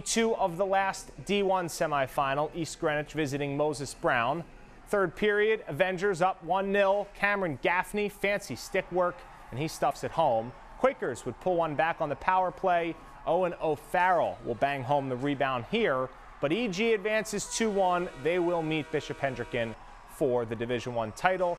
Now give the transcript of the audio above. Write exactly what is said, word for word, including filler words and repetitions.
two of the last D one semifinal, East Greenwich visiting Moses Brown. Third period, Avengers up one nil. Cameron Gaffney, fancy stick work, and he stuffs it home. Quakers would pull one back on the power play. Owen O'Farrell will bang home the rebound here, but E G advances two one. They will meet Bishop Hendricken for the Division one title.